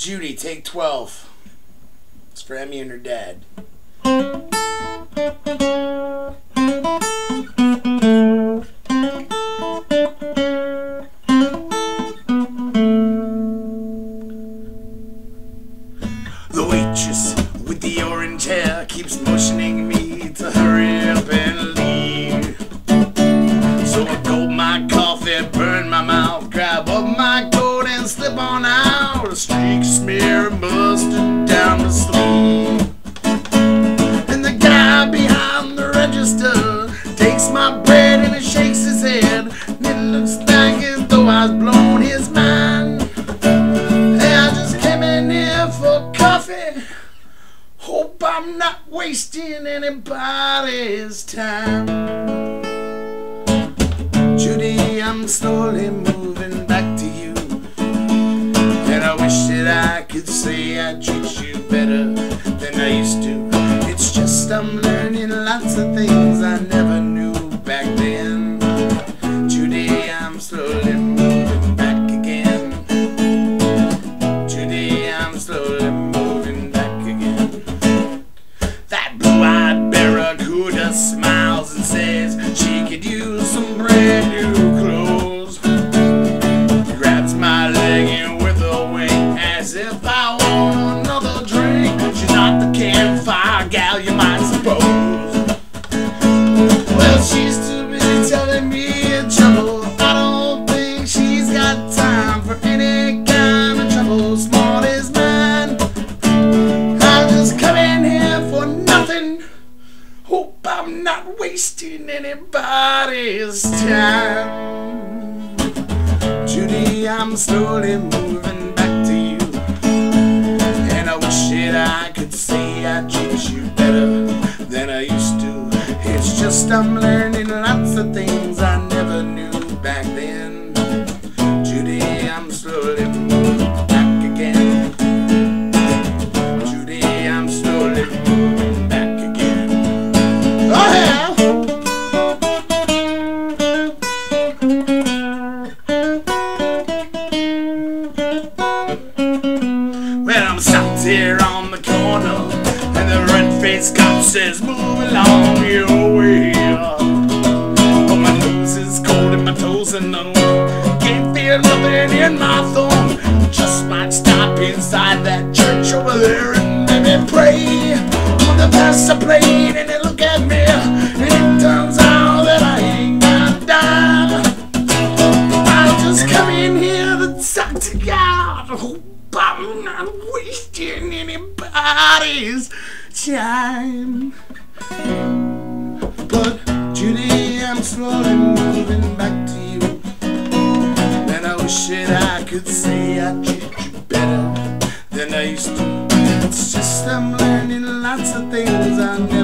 Judy, take 12. It's for Emmy and her dad. The waitress with the orange hair keeps motioning me to hurry up and leave. So I gulp my coffee, burn my mouth, grab up my coat and slip on out. A streak, smear, and mustard down the sleeve. And the guy behind the register takes my bread and he shakes his head, and it looks like as though I was blown his mind. Hey, I just came in here for coffee. Hope I'm not wasting anybody's time. Judy, I'm slowly moving back to you, and I wish that I could say I treat you better than I used to. It's just I'm learning lots of things I never knew back then. Judy, I'm slowly moving back again. Judy, I'm slowly moving back again. That blue-eyed barracuda smiles and says she could use some brand new clothes. Grabs my leg and with a wink as if I want another drink. She's not the campfire gal you might suppose. Well, she's too busy telling me in trouble. I don't think she's got time for any kind of trouble small as mine. I'll just come in here for nothing. Hope I'm not wasting anybody's time. Judy, I'm slowly moving back to you, and I wish that I could say I treat you better than I used to. It's just I'm learning lots of things I never knew back then. Judy, I'm slowly moving back again. Judy, I'm slowly moving back again. Oh yeah! Well, I'm stopped here on the corner, and the red-faced cop says, move along your way. But my nose is cold and my toes are numb. Can't feel nothing in my thumb. Just might stop inside that church over there and let me pray. When the pastor played and they look at me, and it turns out that I ain't got a dime. I'll just come in here to talk to God. Hope I'm not wasting anybody's time. But Judy, I'm slowly moving back to you, and I wish that I could say I treat you better than I used to. It's just I'm learning lots of things I never